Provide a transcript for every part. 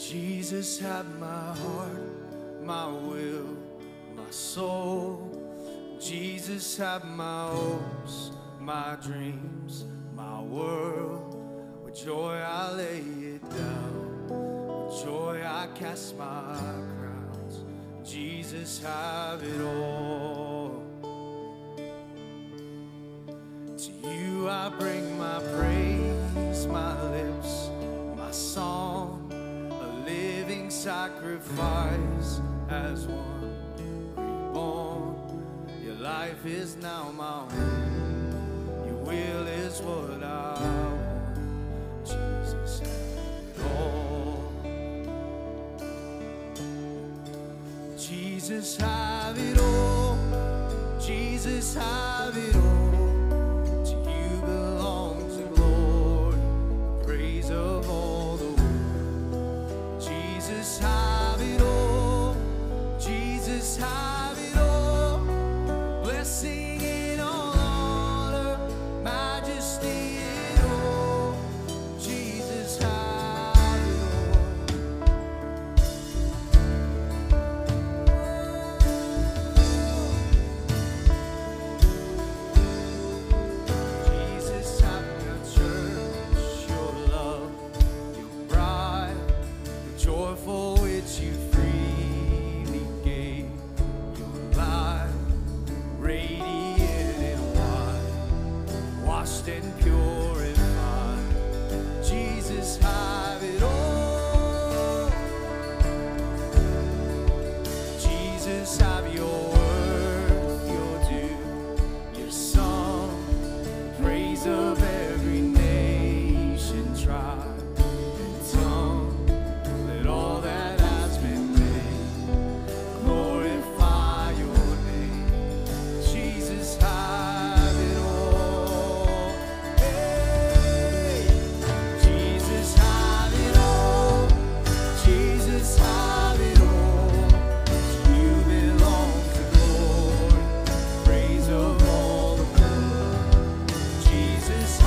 Jesus, have my heart, my will, my soul. Jesus, have my hopes, my dreams, my world. With joy I lay it down, with joy I cast my crowns. Jesus, have it all. To you I bring my praise, my lips, my song, a living sacrifice as one reborn. Your life is now my own, your will is what I want. Jesus, have it all. Jesus, have it all. Jesus, have it all. Of all the world, Jesus, have it all. Jesus, have it all. Blessing in all honor, majesty in all. Jesus, have it all. Jesus, have your church, your love, joyful which you freely gave, your life radiant and white, washed and purified. Jesus, have it all. Jesus, have your worth, your due, your song, praise of every nation, tribe, and tongue. All that has been made, glorify your name. Jesus, have it all. Hey, Jesus, have it all. Jesus, have it all. To you belongs the glory, praise of all the world. Jesus,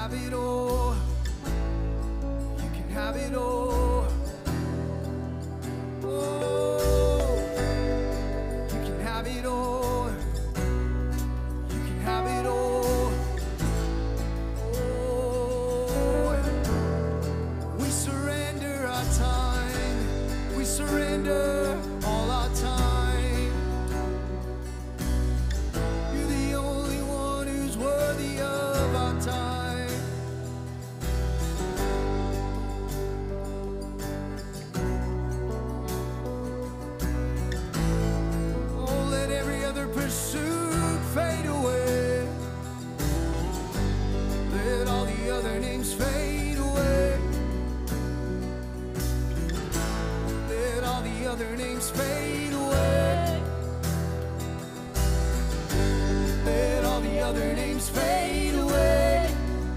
have it all. You can have it all. Oh, you can have it all. You can have it all. Oh, we surrender our time. We surrender all our time. You're the only one who's worthy of our time. Oh, let every other pursuit fade away. Let all the other names fade away. Let all the other names fade away. Let all the other names fade away.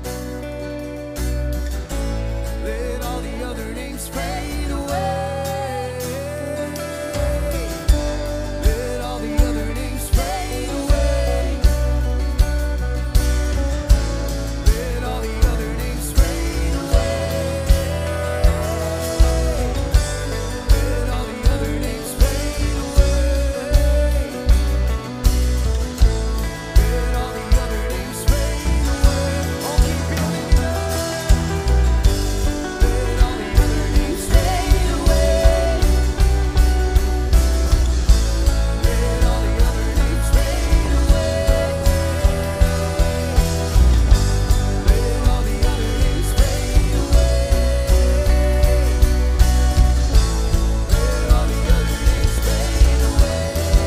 Let all the other names fade away. Let all the other names fade away. Let all the other names fade away. Let all the other names fade away. Let all the other names fade away. Oh, keep building it up. Let all the other names fade away. Let all the other names fade away. Let all the other names fade away. Let all the other names fade away.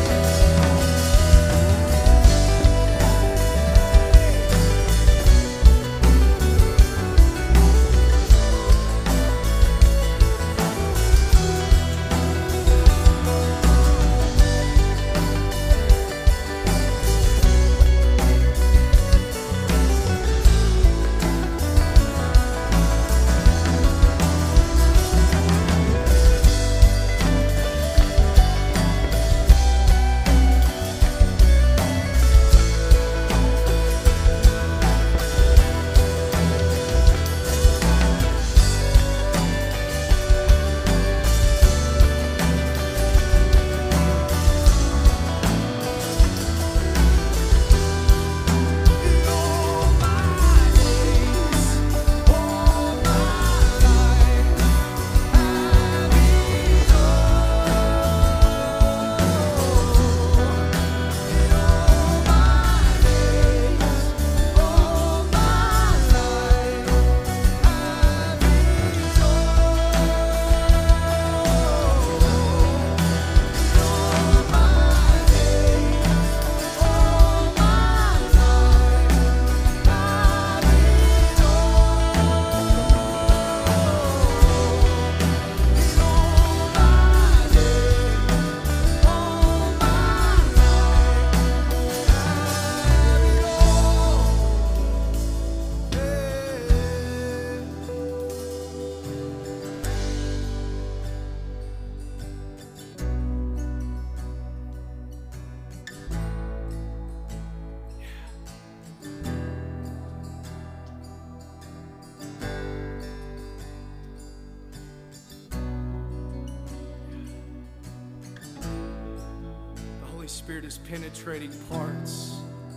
The Holy Spirit is penetrating parts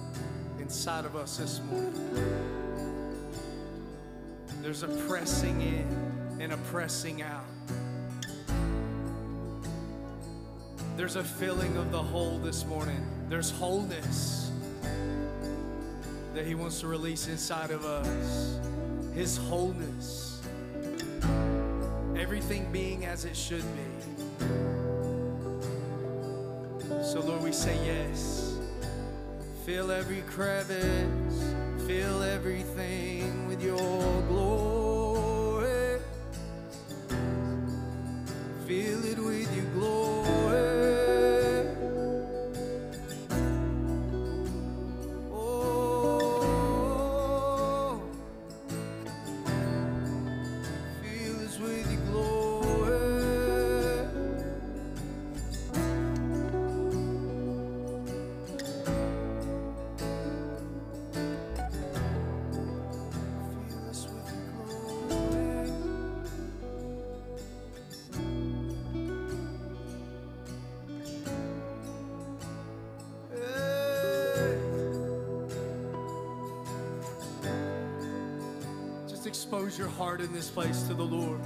inside of us this morning. There's a pressing in and a pressing out. There's a filling of the whole this morning. There's wholeness that He wants to release inside of us. His wholeness. Everything being as it should be. So Lord, we say yes. Fill every crevice, fill everything with your glory. Fill it with your glory. Oh, fill us with your glory. expose your heart in this place to the Lord.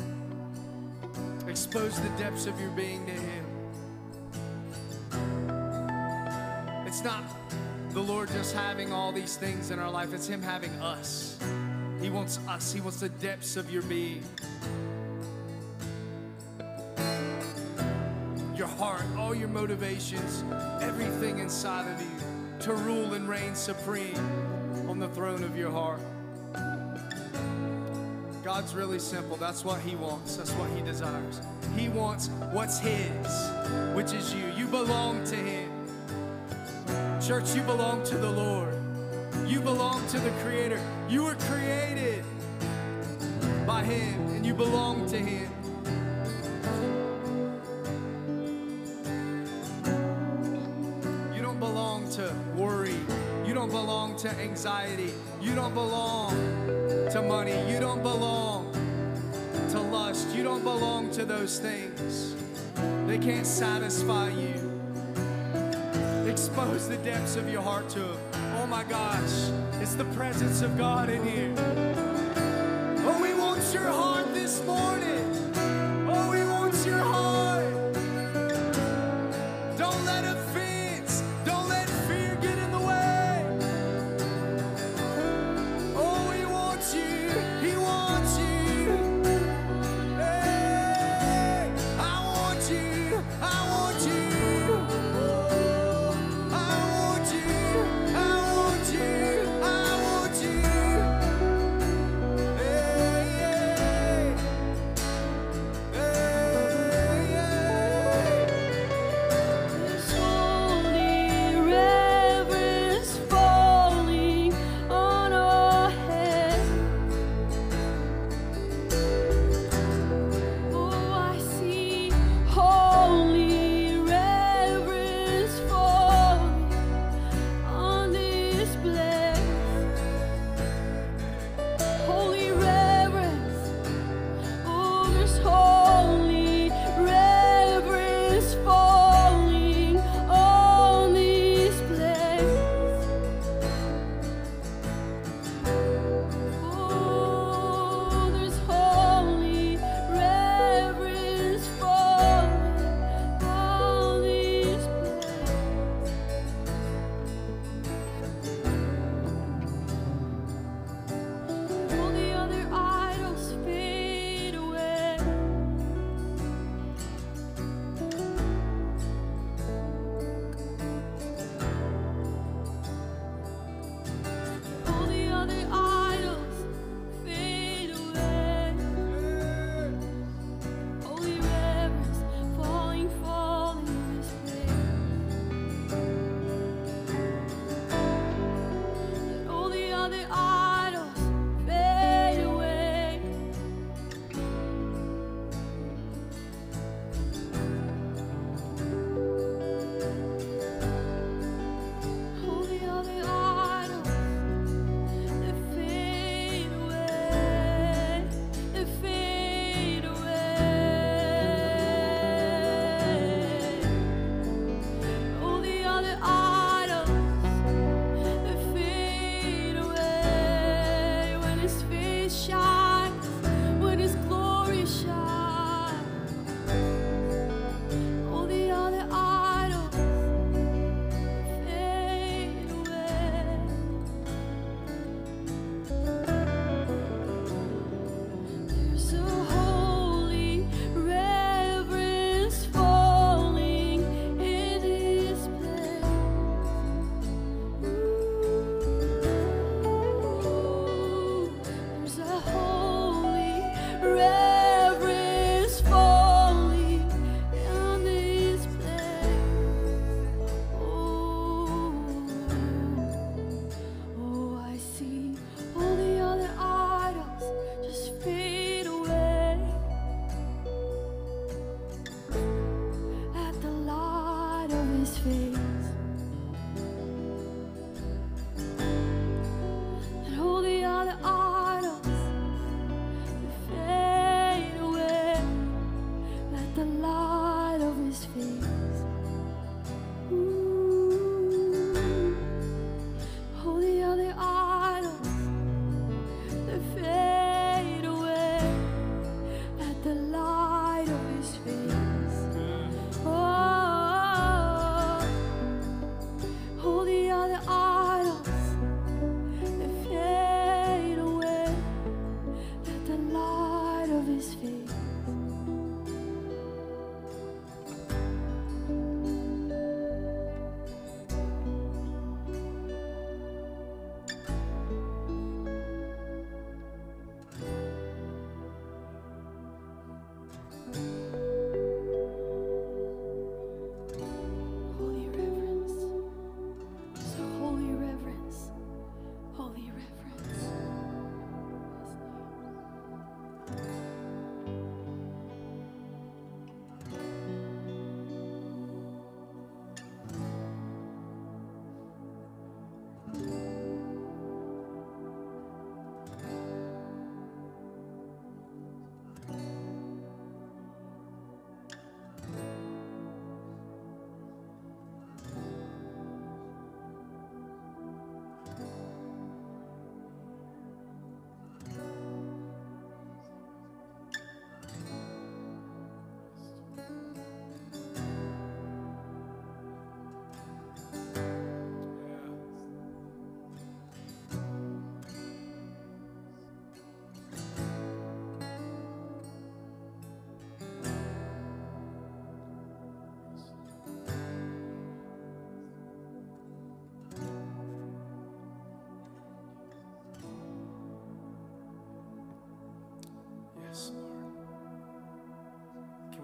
Expose the depths of your being to Him. It's not the Lord just having all these things in our life. It's Him having us. He wants us. He wants the depths of your being. Your heart, all your motivations, everything inside of you to rule and reign supreme on the throne of your heart. God's really simple. That's what He wants. That's what He desires. He wants what's His, which is you. You belong to Him. Church, you belong to the Lord. You belong to the Creator. You were created by Him, and you belong to Him. You don't belong to worry. You don't belong to anxiety. You don't belong to money. You don't belong to lust. You don't belong to those things. They can't satisfy you. Expose the depths of your heart to Him. Oh my gosh, it's the presence of God in here. Oh, He wants your heart this morning. Oh, He wants your heart. Don't let offense, don't let fear get in the way. Oh, He wants you. He wants you. Hey, I want you. I want you.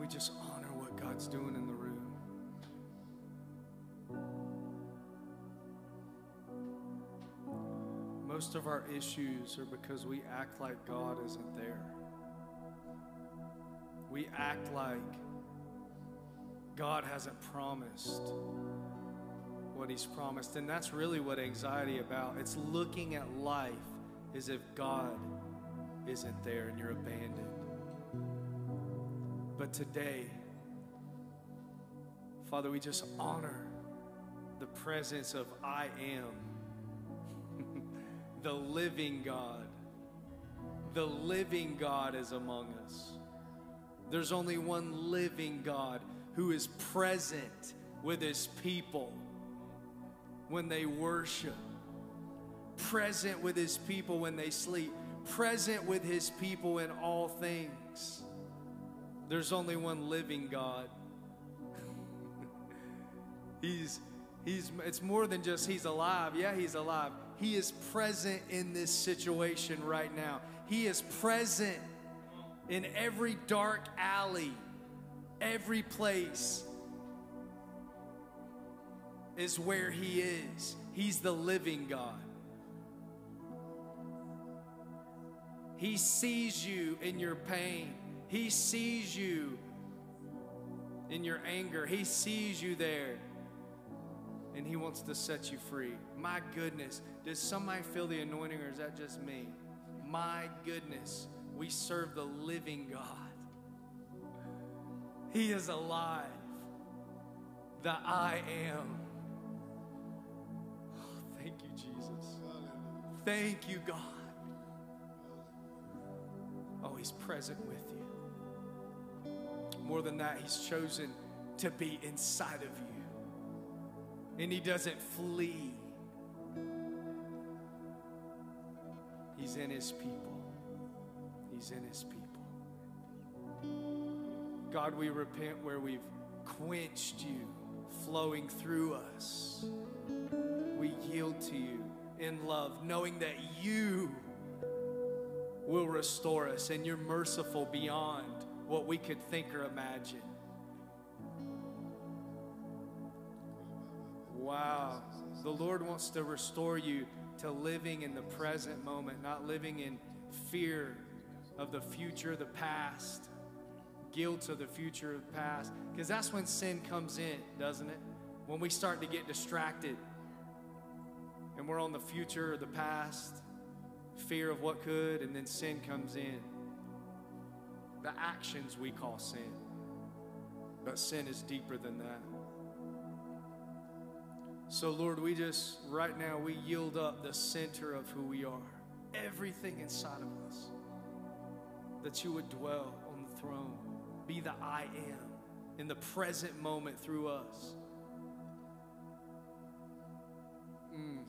we just honor what God's doing in the room. Most of our issues are because we act like God isn't there. We act like God hasn't promised what He's promised. And that's really what anxiety is about. It's looking at life as if God isn't there and you're abandoned. But today, Father, we just honor the presence of I am, the living God. The living God is among us. There's only one living God who is present with His people when they worship, present with His people when they sleep, present with His people in all things. There's only one living God. It's more than just He's alive. Yeah, He's alive. He is present in this situation right now. He is present in every dark alley, every place is where He is. He's the living God. He sees you in your pain. He sees you in your anger. He sees you there. And He wants to set you free. My goodness. Does somebody feel the anointing, or is that just me? My goodness. We serve the living God. He is alive. The I am. Oh, thank you, Jesus. Thank you, God. Oh, He's present with you. More than that, He's chosen to be inside of you. And He doesn't flee. He's in His people. He's in His people. God, we repent where we've quenched You flowing through us. We yield to You in love, knowing that You will restore us and You're merciful beyond what we could think or imagine. Wow. The Lord wants to restore you to living in the present moment, not living in fear of the future, the past, guilt of the future, of the past. Because that's when sin comes in, doesn't it? When we start to get distracted and we're on the future or the past, fear of what could, and then sin comes in. The actions we call sin. But sin is deeper than that. So Lord, we just, right now, we yield up the center of who we are. Everything inside of us. That You would dwell on the throne. Be the I am in the present moment through us.